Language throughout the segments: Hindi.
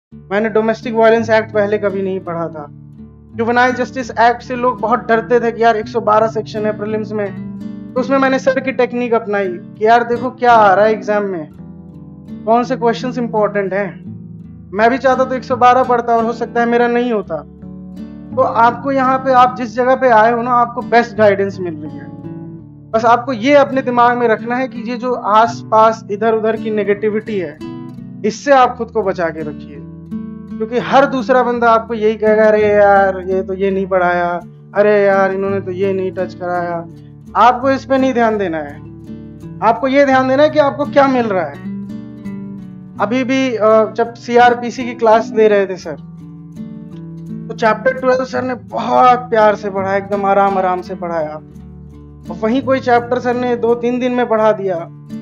मैंने डोमेस्टिक वायलेंस एक्ट पहले कभी नहीं पढ़ा था। जुवेनाइल जस्टिस एक्ट से लोग बहुत डरते थे कि यार 112 सेक्शन है प्रीलिम्स में, तो उसमें मैंने सर की टेक्निक अपनाई कि यार देखो क्या आ रहा है एग्जाम में, कौन से क्वेश्चंस इंपॉर्टेंट हैं। मैं भी चाहता तो 112 पढ़ता और हो सकता है मेरा नहीं होता। तो आपको यहाँ पे, आप जिस जगह पे आए हो ना, आपको बेस्ट गाइडेंस मिल रही है। बस आपको ये अपने दिमाग में रखना है कि ये जो आस पास इधर उधर की नेगेटिविटी है, इससे आप खुद को बचा के रखिए, क्योंकि हर दूसरा बंदा आपको यही कहेगा, अरे यार ये तो ये नहीं पढ़ाया, अरे यार इन्होंने तो ये नहीं टच कराया। आपको इस पे नहीं ध्यान देना है, आपको ये ध्यान देना है कि आपको क्या मिल रहा है। अभी भी जब CRPC की क्लास दे रहे थे सर, तो चैप्टर 12 सर ने बहुत प्यार से पढ़ा, एकदम आराम आराम से पढ़ाया। और वहीं कोई चैप्टर सर ने 2-3 दिन में पढ़ा दिया।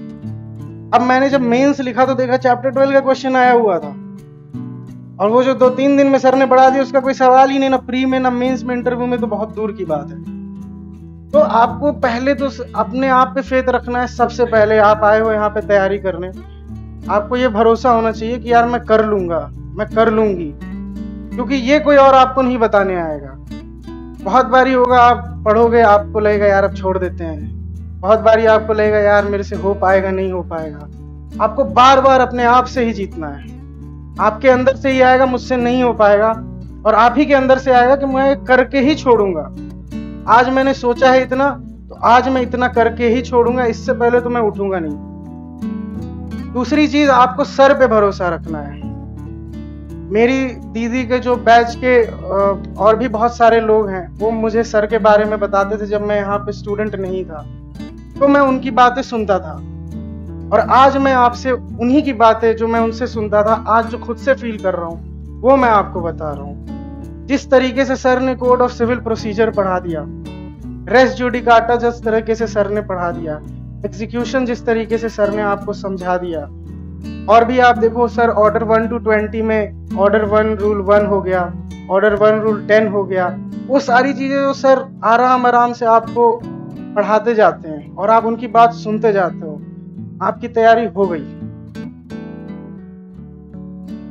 अब मैंने जब मेंस लिखा तो देखा चैप्टर 12 का क्वेश्चन आया हुआ था, और वो जो 2-3 दिन में सर ने पढ़ा दिया उसका कोई सवाल ही नहीं, ना प्री में ना मेंस में, इंटरव्यू में तो बहुत दूर की बात है। तो आपको पहले तो अपने आप पे फेथ रखना है। सबसे पहले आप आए हो यहाँ पे तैयारी करने, आपको ये भरोसा होना चाहिए कि यार मैं कर लूंगा, मैं कर लूंगी, क्योंकि ये कोई और आपको नहीं बताने आएगा। बहुत बारी होगा आप पढ़ोगे, आपको लगेगा यार अब छोड़ देते हैं, बहुत बारी आपको लगेगा यार मेरे से हो पाएगा नहीं हो पाएगा। आपको बार बार अपने आप से ही जीतना है। आपके अंदर से ही आएगा मुझसे नहीं हो पाएगा, और आप ही के अंदर से आएगा कि मैं करके ही छोड़ूंगा। आज मैंने सोचा है इतना, तो आज मैं इतना करके ही छोड़ूंगा, इससे पहले तो मैं उठूंगा नहीं। दूसरी चीज, आपको सर पे भरोसा रखना है। मेरी दीदी के जो बैच के और भी बहुत सारे लोग हैं, वो मुझे सर के बारे में बताते थे जब मैं यहाँ पे स्टूडेंट नहीं था, तो मैं उनकी बातें सुनता था। और आज मैं आपसे उन्हीं की बातें जो मैं उनसे सुनता था, आज जो खुद से फील कर रहा हूँ, वो मैं आपको बता रहा हूँ। जिस तरीके से सर ने कोड ऑफ सिविल प्रोसीजर पढ़ा दिया, रेस जुडिकाटा जिस तरीके से सर ने पढ़ा दिया, एग्जीक्यूशन जिस तरीके से सर ने आपको समझा दिया, और भी आप देखो सर ऑर्डर 1 to 20 में ऑर्डर 1 रूल 1 हो गया, ऑर्डर 1 रूल 10 हो गया। वो सारी चीजें जो सर आराम आराम से आपको पढ़ाते जाते हैं और आप उनकी बात सुनते जाते हो, आपकी तैयारी हो गई।